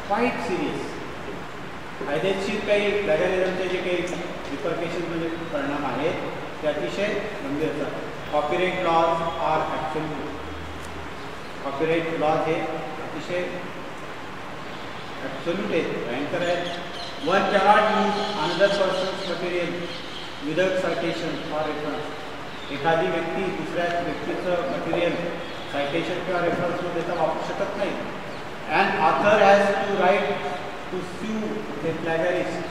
Quiet serious. कायदेशीर काही प्लॅगरिझमचे जे काही रिपरकेशन म्हणजे परिणाम आहेत ते अतिशय गंभीर असतात. Copyright laws are absolute. Copyright laws हे अतिशय ॲब्सोल्यूट आहेत, भयंकर आहेत. One cannot use another person's material without citation or reference. एखादी व्यक्ती दुसऱ्या व्यक्तीचं मटेरियल सायटेशन किंवा रेफरन्समध्ये त्याचा वापरू शकत नाही. And author has to right to sue the plagiarist.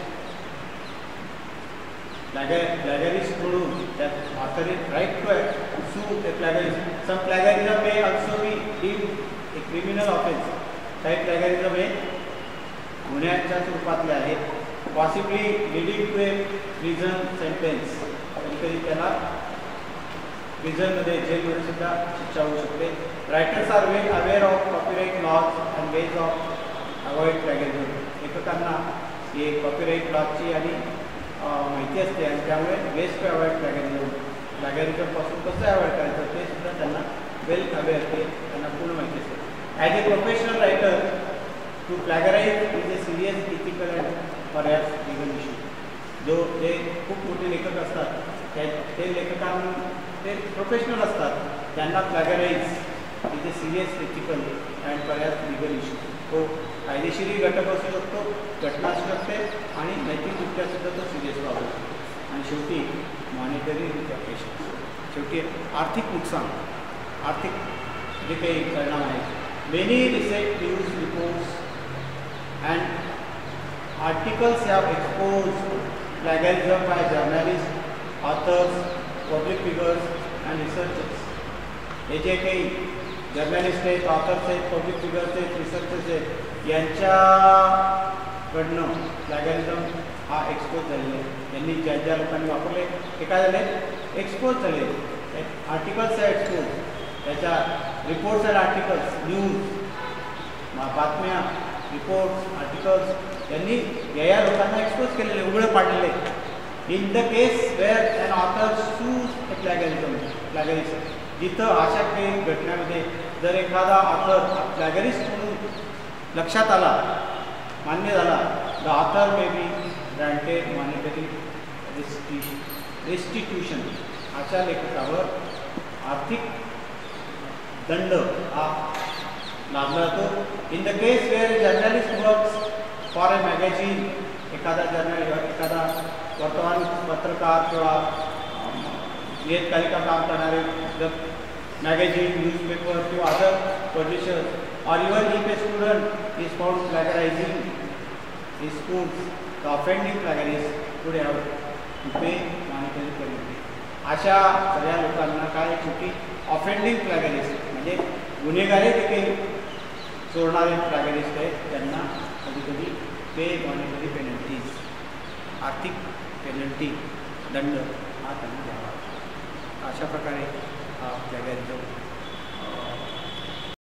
Plagiarist म्हणून that author is right to sue a plagiarism. Some plagiarism may also be deemed a criminal offense. काही plagiarism हे गुन्ह्याच्या स्वरूपातले आहेत, possibly leading to a prison sentence. कधी त्याला प्रिझनमध्ये जेलमध्ये सुद्धा शिक्षा होऊ शकते. Writers are well aware of copyright laws and ways of avoid plagiarism. लेखकांना हे कॉपीराइट लॉजची आणि माहिती असते आणि त्यामुळे वेज टू अवॉइड प्लॅगियरिझमपासून कसं अवॉइड करायचं ते सुद्धा त्यांना वेल अवेअर असते, त्यांना पूर्ण माहिती असते. As a professional writer to plagiarize is a serious ethical and perhaps legal issue. जे खूप मोठे लेखक असतात ते लेखकांना ते प्रोफेशनल असतात, त्यांना plagiarize is a serious ethical and perhaps legal issue. तो कायदेशीरही घटक असू शकतो, घटना असू शकते आणि नैतिकदृष्ट्या सुद्धा तो सिरियस प्रॉब्लेम असतो. आणि शेवटी मॉनिटरी रिपरकेशन, शेवटी आर्थिक नुकसान, आर्थिक जे काही परिणाम आहेत. Many recent news reports and articles have exposed plagiarism by journalist, authors, public figures and researchers. हे जे काही जर्नलिस्ट आहेत, ऑथर्स आहेत, पब्लिक फिगर्स आहेत, रिसर्चर्स आहेत, यांच्याकडनं प्लॅगियरिझम हा एक्सपोज झालेला आहे. यांनी ज्या ज्या लोकांनी वापरले ते काय झाले, एक्सपोज झाले. आर्टिकल्स आहे एक्सपोज, त्याच्या रिपोर्ट्स अँड आर्टिकल्स, न्यूज, बातम्या, रिपोर्ट्स, आर्टिकल्स यांनी या लोकांना एक्सपोज केलेले, उघडं पाडलेले. In the case where an author sues a प्लॅगियरिझम, जिथं अशा काही घटनेमध्ये जर एखादा ऑथर प्लॅगियरिस्ट म्हणून लक्षात आला, मान्य झाला, the author may be granted monetary restitution. अशा लेखकावर आर्थिक दंड हा लादला जातो. In the case where journalist works for a magazine, एखादा एखादा वर्तमान पत्रकार किंवा नियतकालिका काम करणारे जर मॅगझिन, न्यूजपेपर किंवा other publishers, or even if a student is found plagiarizing his schools, the offending plagiarist could have to pay monetary penalty. अशा सगळ्या लोकांना काय शेवटी ऑफेंडिंग प्लॅगियरिस्ट म्हणजे गुन्हेगारी देखील चोरणारे प्लॅगियरिस्ट आहेत, त्यांना कधी कधी पे मॉनिटरी पेनल्टीज, आर्थिक पेनल्टी, दंड हा त्यांना द्यावा. अशा प्रकारे हा प्लॅगियरिझम